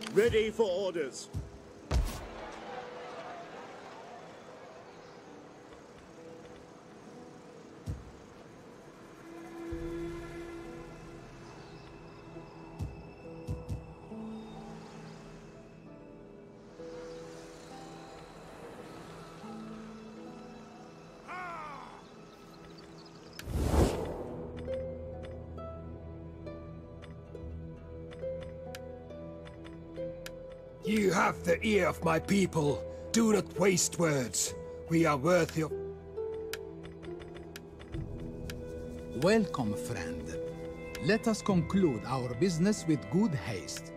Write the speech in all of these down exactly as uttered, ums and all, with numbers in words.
Ready for orders. You have the ear of my people. Do not waste words. We are worthy of... Welcome, friend. Let us conclude our business with good haste.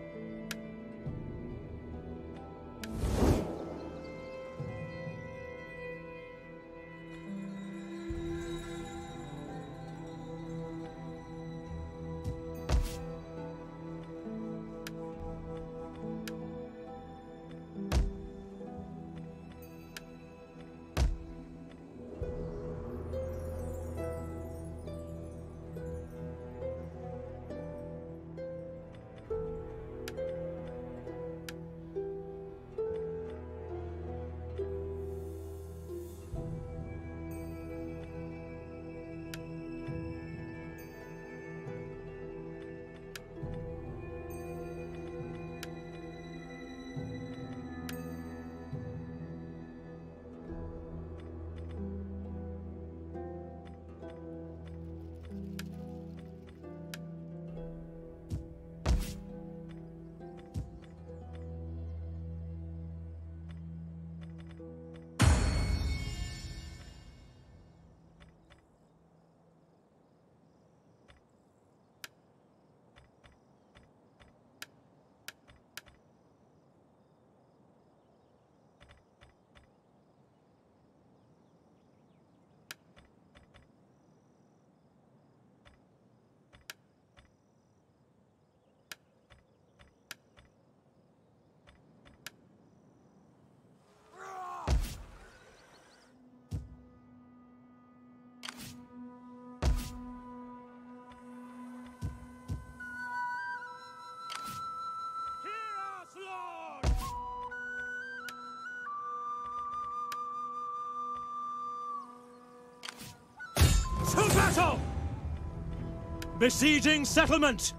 To battle! Besieging settlement!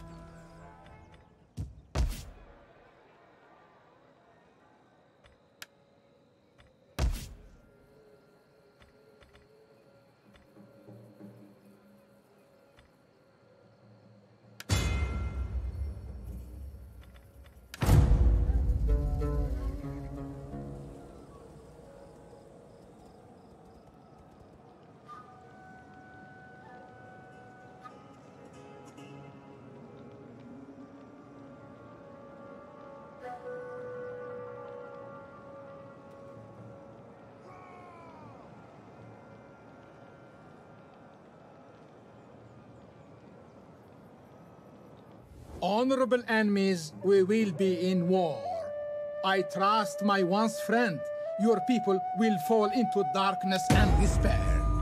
Honorable enemies, we will be in war. I trust my once friend. Your people will fall into darkness and despair.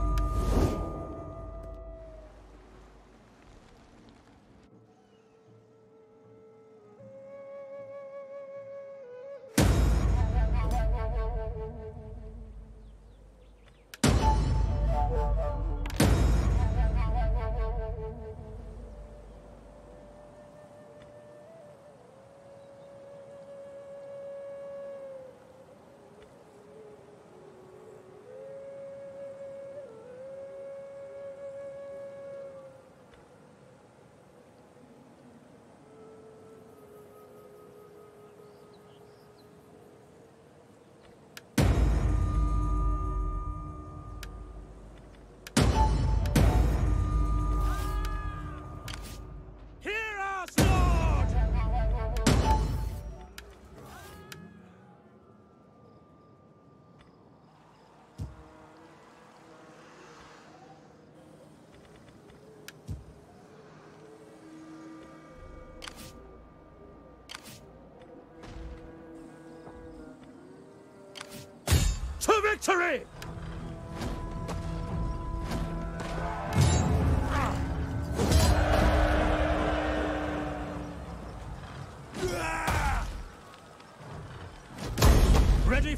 To victory!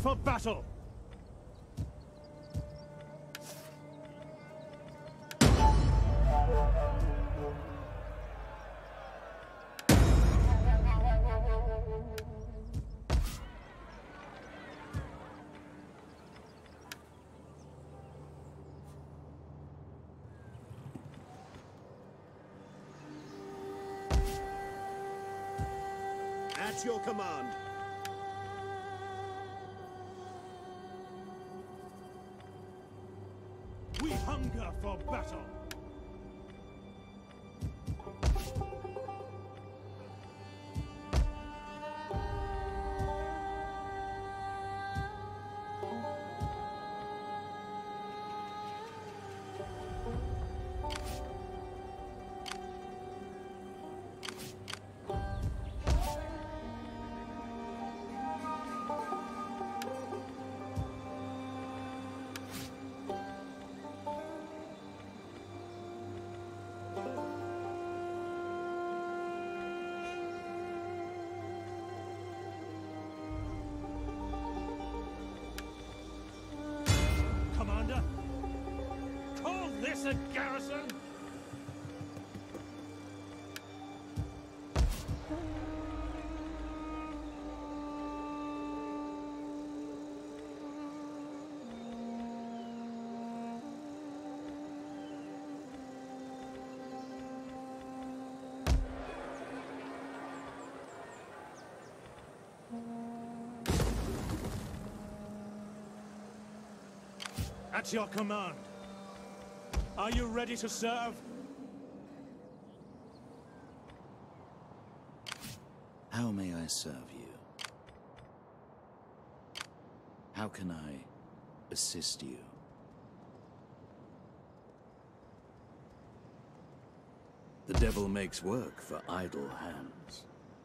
for battle! At your command. We hunger for battle. Commander, call this a garrison? At your command. Are you ready to serve? How may I serve you? How can I assist you? The devil makes work for idle hands.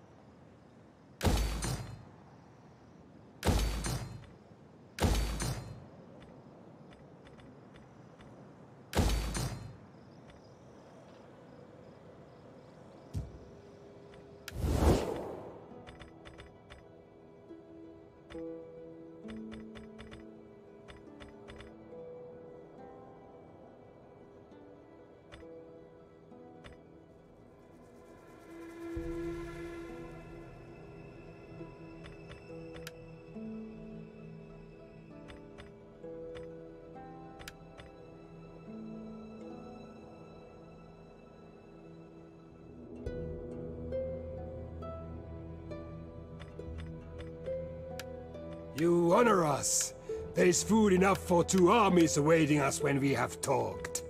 You honor us. There is food enough for two armies awaiting us when we have talked.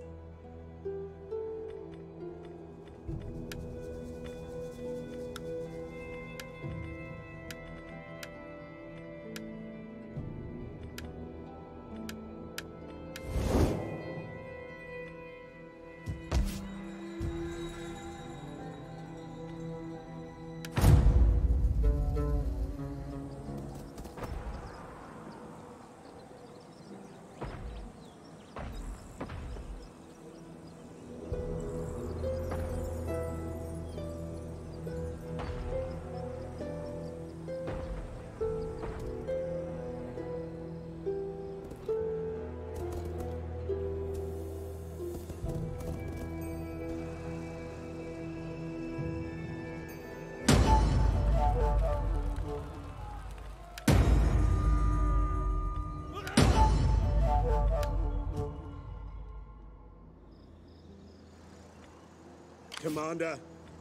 Commander.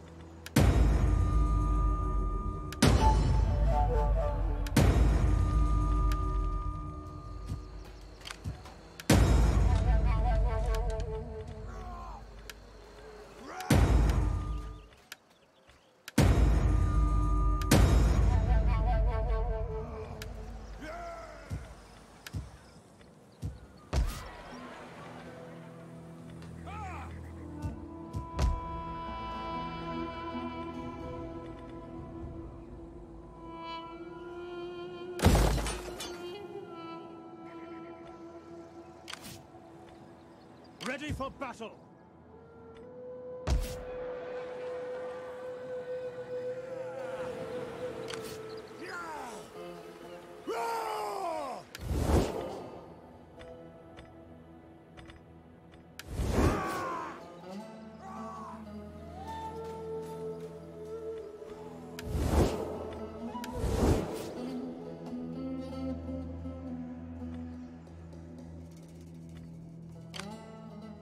Ready for battle! Roar!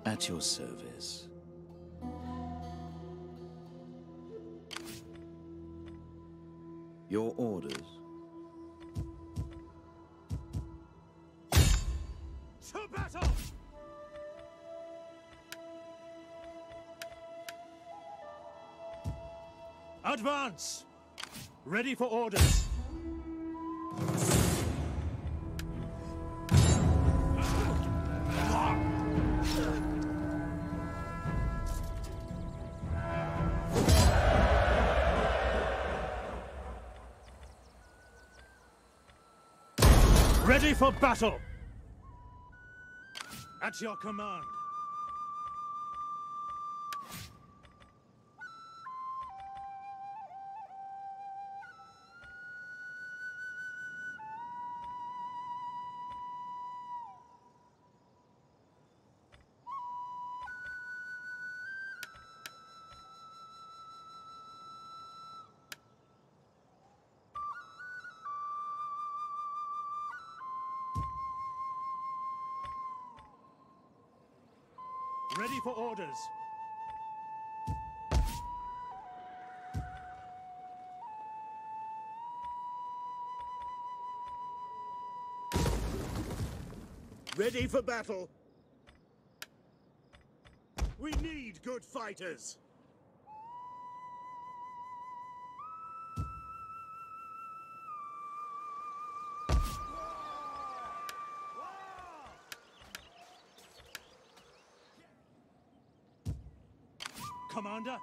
At your service. Your orders. To battle! Advance! Ready for orders. Ready for battle! At your command. Ready for orders. Ready for battle. We need good fighters. Commander?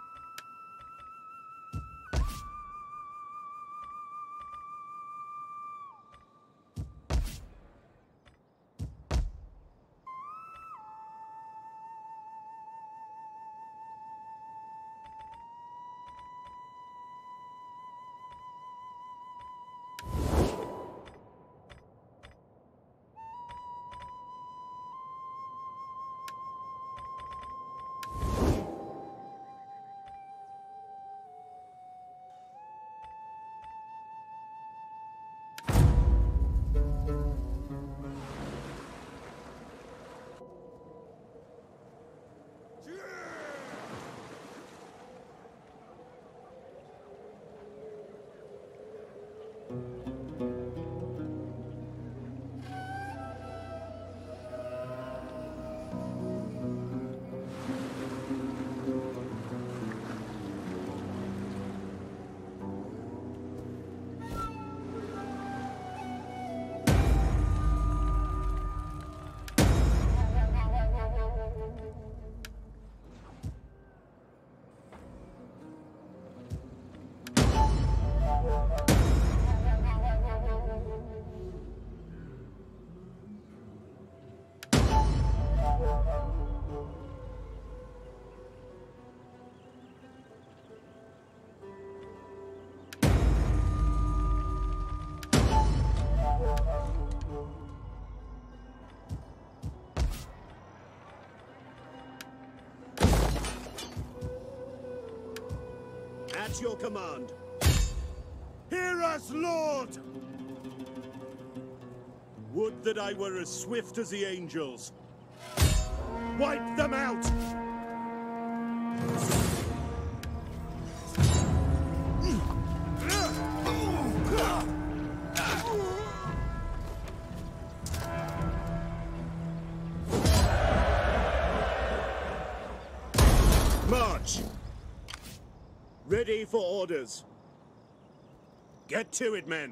At your command. Hear us, Lord! Would that I were as swift as the angels. Wipe them out! March! Ready for orders. Get to it, men.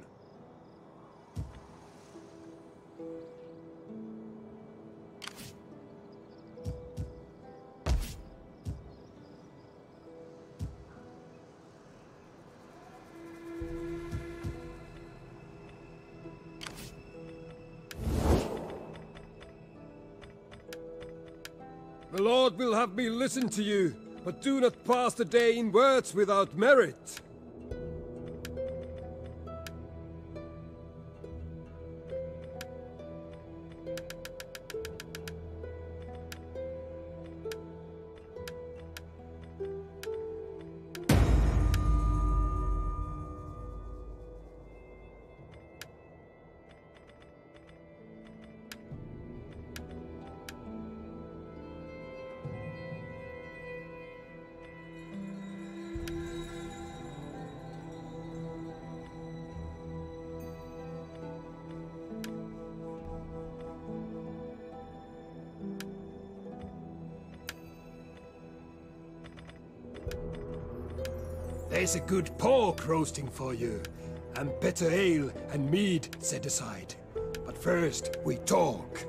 The Lord will have me listen to you, but do not pass the day in words without merit. There's a good pork roasting for you, and better ale and mead set aside. But first, we talk.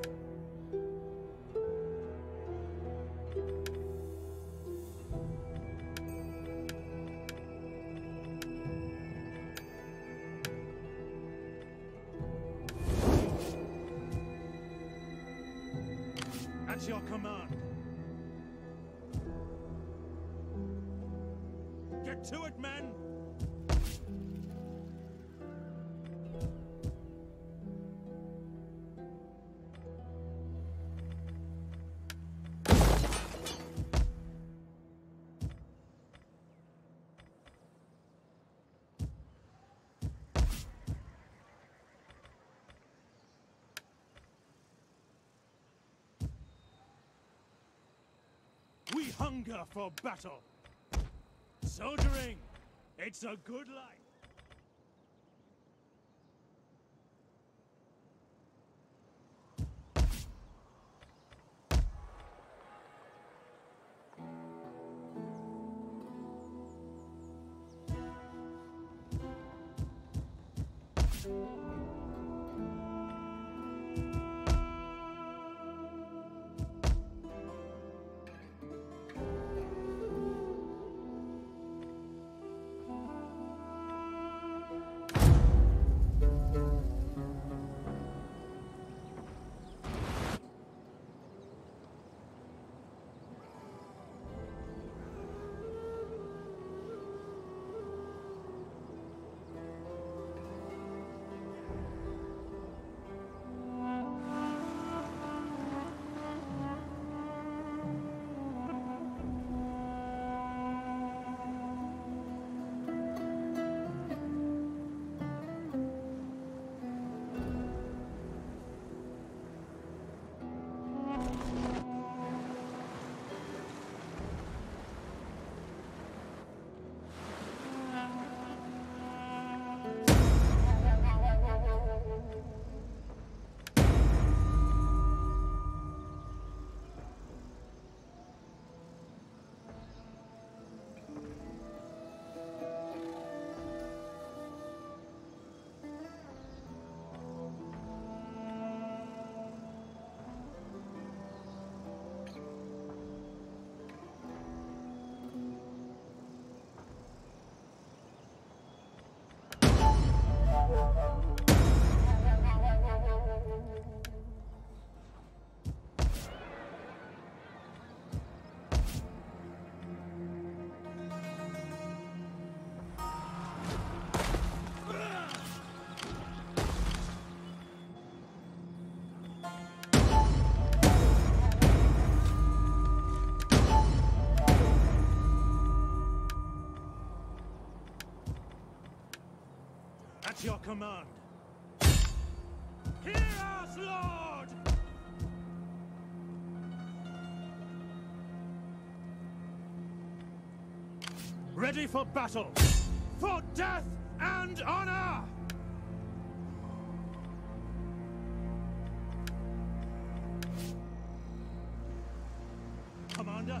At your command. Get to it, men! We hunger for battle. Soldiering, it's a good life. At your command. Hear us, Lord! Ready for battle! For death and honor! Commander?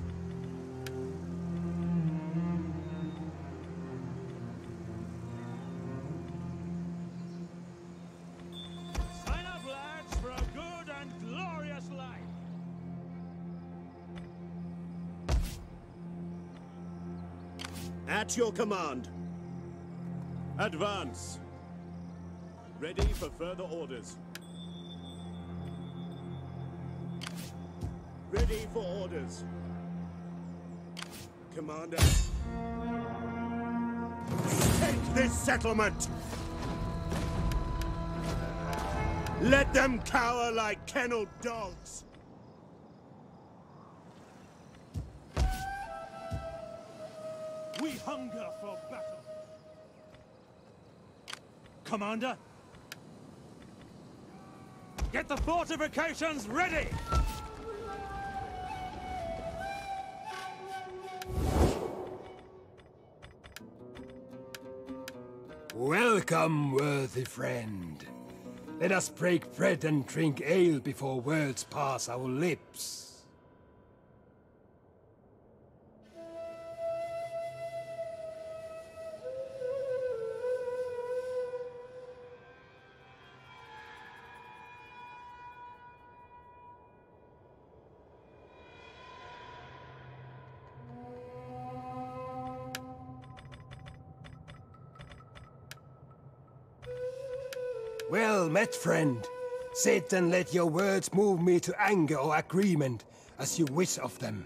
Sign up, lads, for a good and glorious life! At your command. Advance. Ready for further orders. Ready for orders. Commander. Take this settlement! Let them cower like kennelled dogs! We hunger for battle. Commander? Get the fortifications ready! Welcome, worthy friend. Let us break bread and drink ale before words pass our lips. Well met, friend. Sit and let your words move me to anger or agreement, as you wish of them.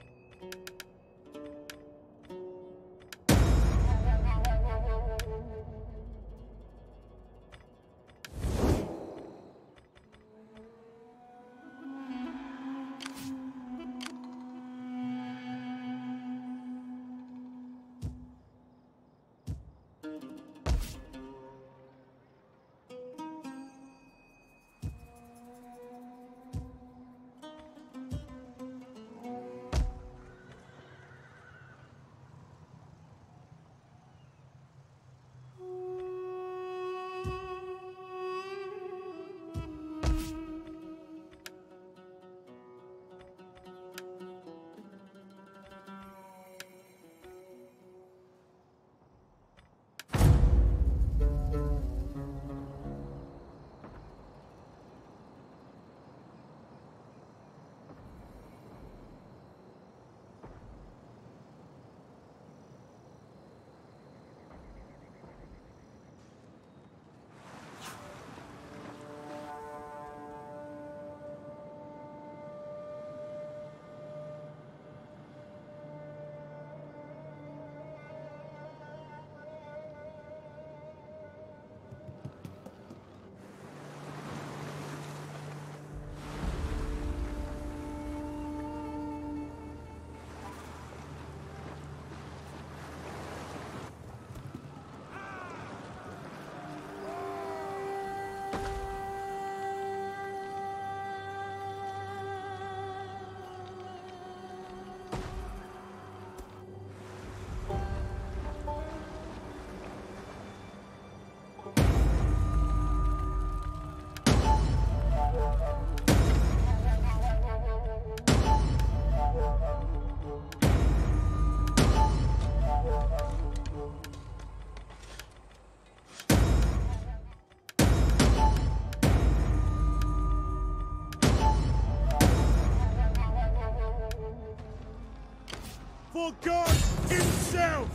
For God himself!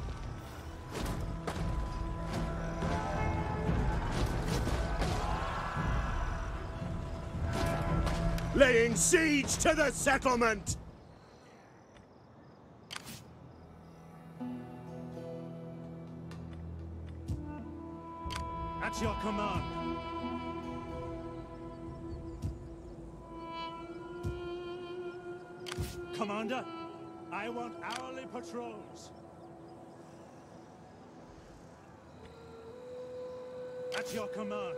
Laying siege to the settlement! At your command. Commander, I want hourly patrols. At your command.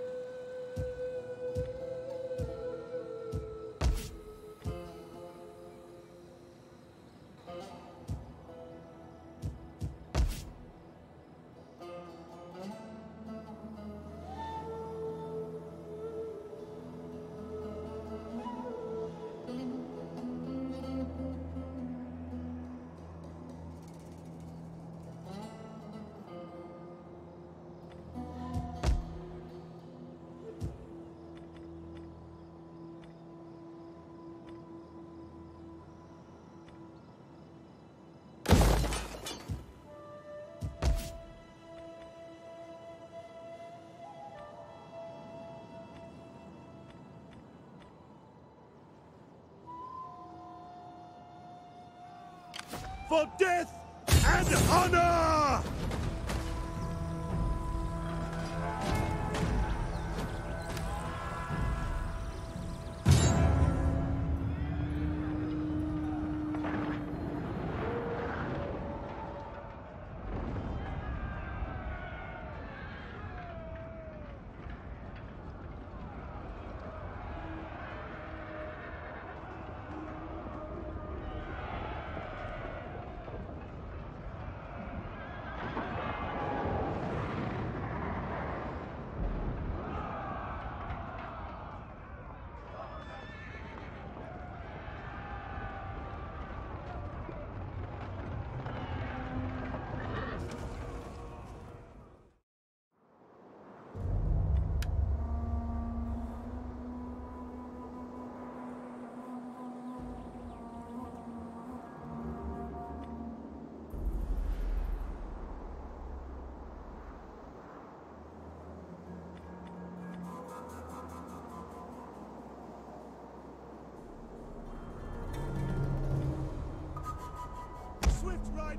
For death and honor!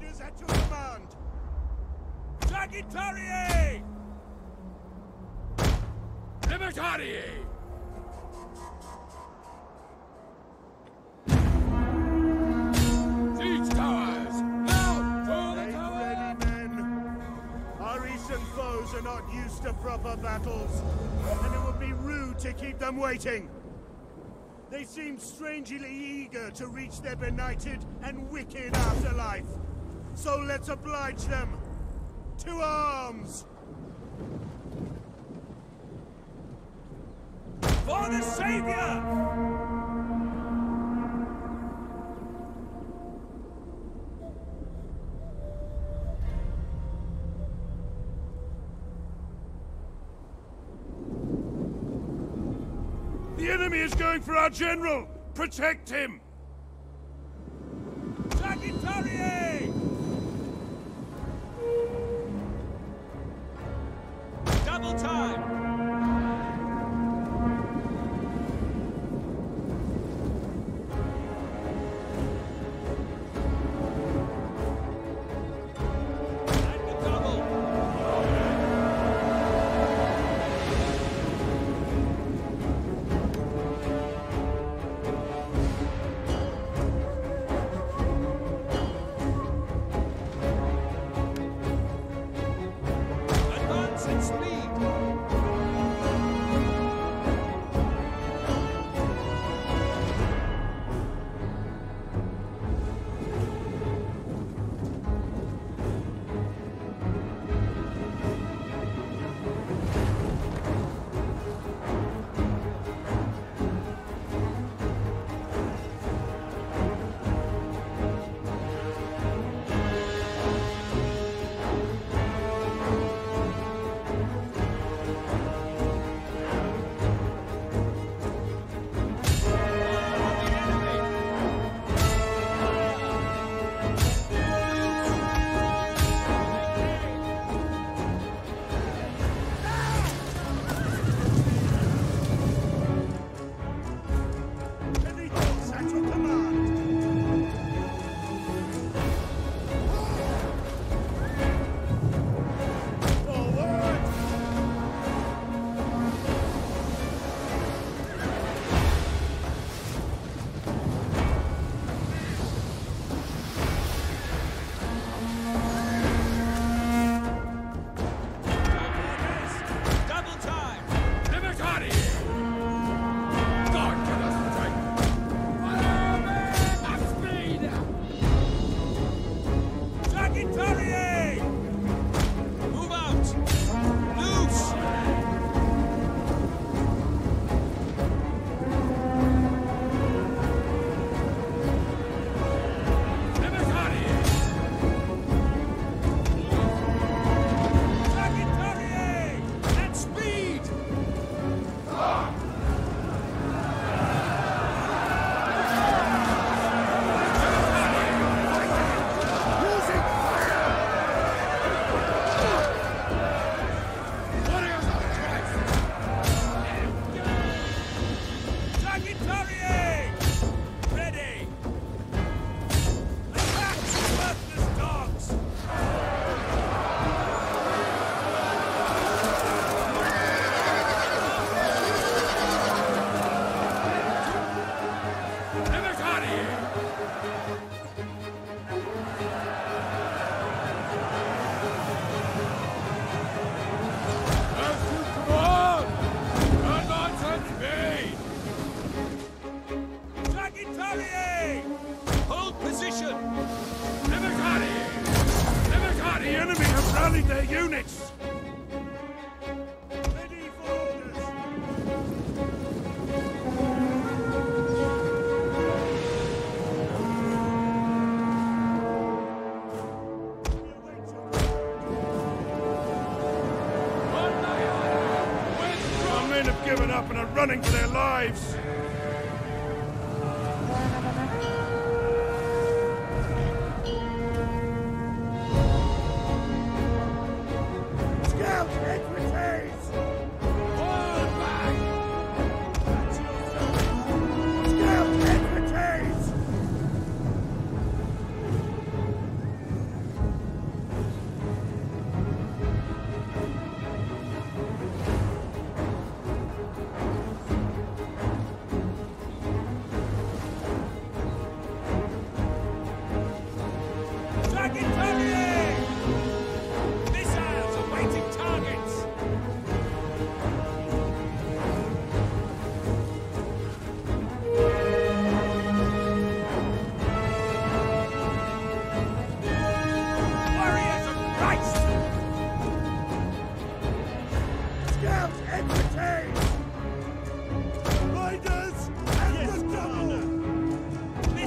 riders at your command! Sagittarii! Libertarii! Siege towers! Now! For the Make tower! ready, men! Our eastern foes are not used to proper battles, and it would be rude to keep them waiting. They seem strangely eager to reach their benighted and wicked afterlife. So let's oblige them. To arms! For the Savior! The enemy is going for our general! Protect him! Sagittarii! Double time! And the double! Advance and speed! Heavy horse at your command! Forward! Double time! Libertarii! God give us strength! At speed! Sagittarii! Move out! Loose! Libertarii! Sagittarii! At speed! Warriors of Christ! Sagittarii! Ready! Attack, worthless dogs! Libertarii! As you command! Advance at speed! Sagittarii! Hold position! Libertarii! Libertarii! The enemy have rallied their units! Ready for orders! We await your Our men have given up and are running for their lives! Scout equities! Fall back! Scout equities!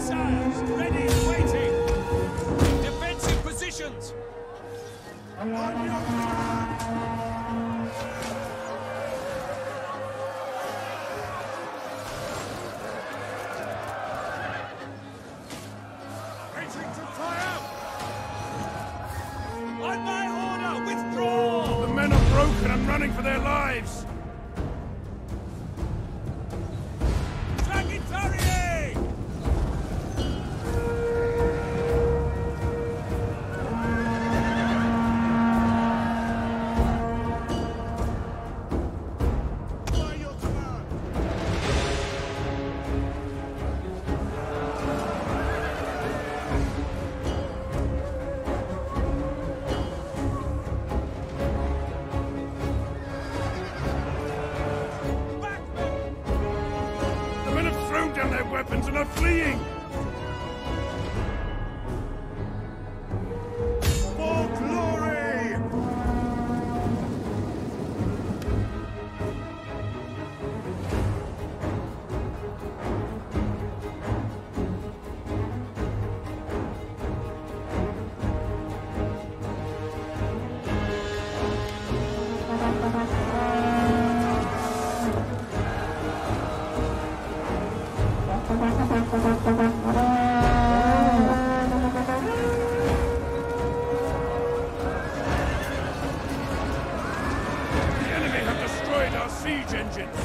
sires, ready and waiting. Defensive positions. On your command! Waiting to fire! On my order, withdraw! The men are broken and running for their lives! Dragonfarier! By your command! The men have thrown down their weapons and are fleeing! For glory! The enemy have destroyed our siege engines!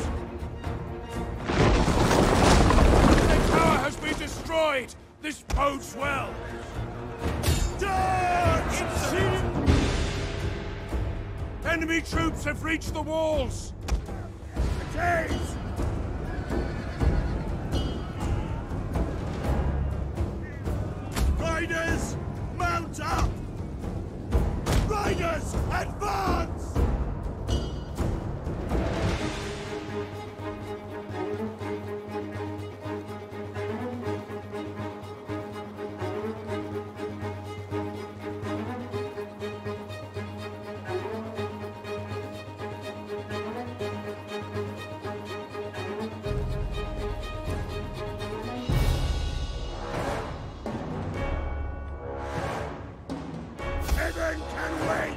Their tower has been destroyed! This bodes well! Charge! Enemy troops have reached the walls! Attack! Riders, mount up! Riders, advance! Heaven can wait!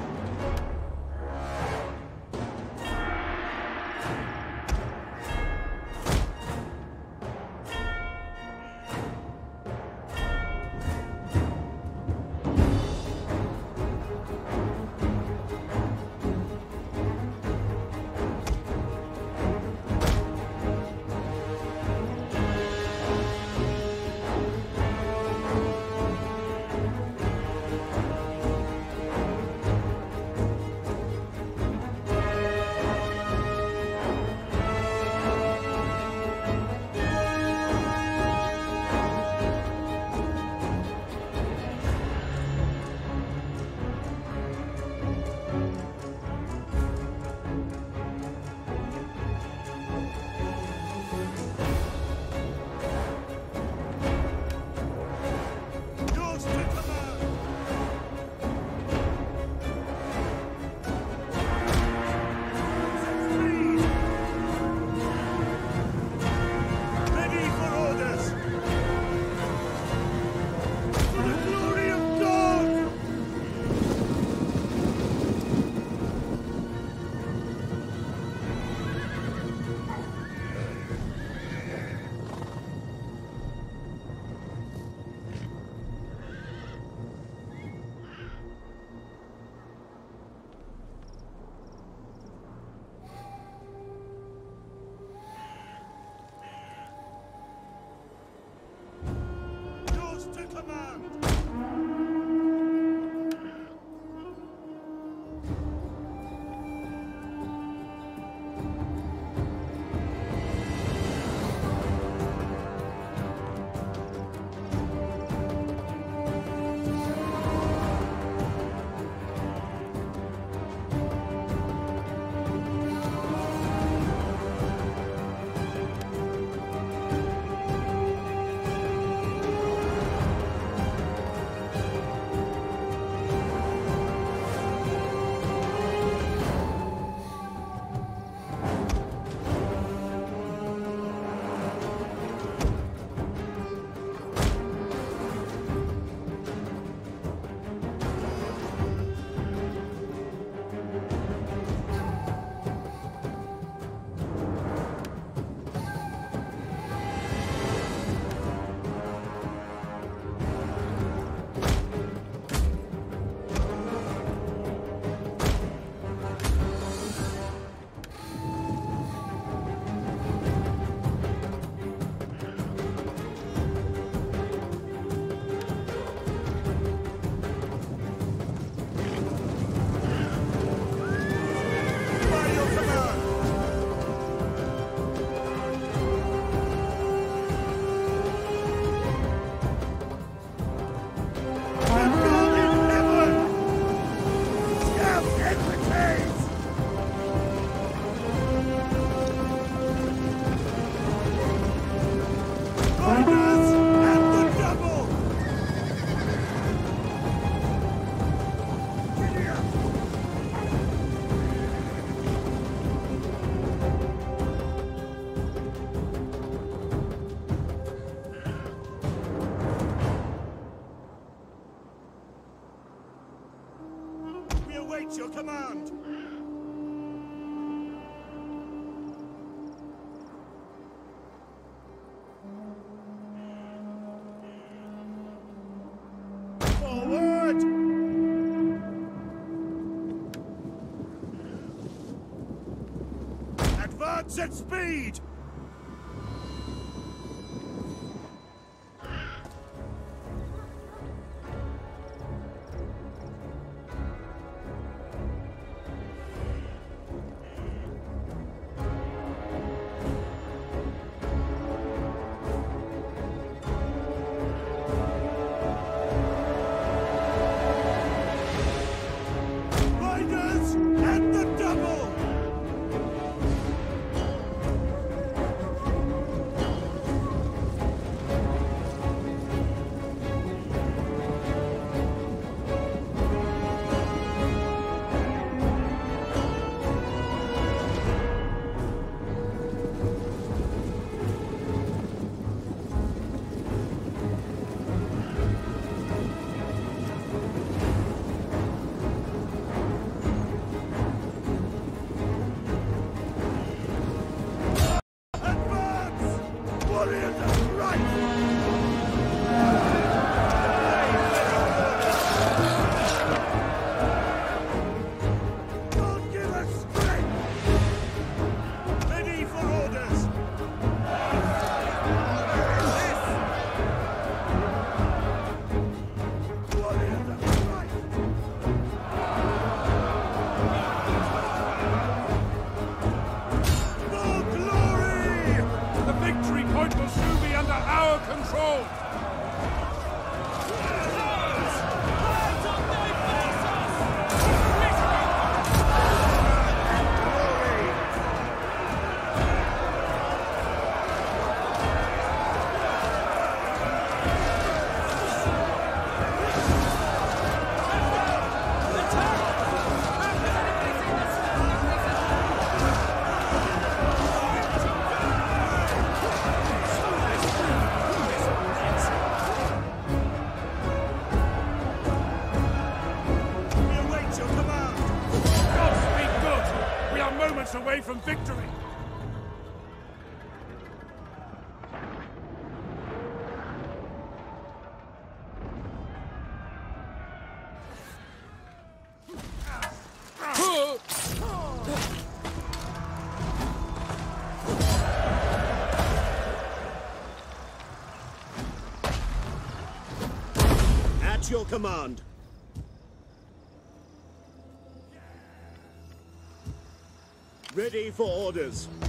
Yours to command! Speed! Ready for orders! For the glory of God! Yours to command! command! Forward! Advance at speed! Riders at the double! Advance! Warriors of right! God give us strength! Ready for orders! Warriors of right! For glory! The victory point will soon be under our control! We await your command! God be good! We are moments away from victory! At your command. Ready for orders.